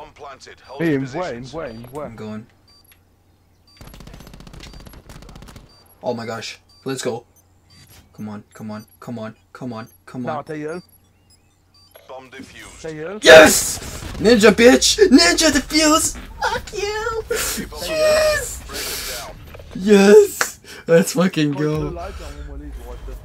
Bomb planted. Hold Hey, positions. where? I'm going. Oh my gosh. Let's go. Come on. No, take you. Bomb defused. Take you. Yes! Ninja, bitch! Ninja defuse! Fuck you! Yes! Break them down. Yes! Let's fucking go. Lights on when we leave.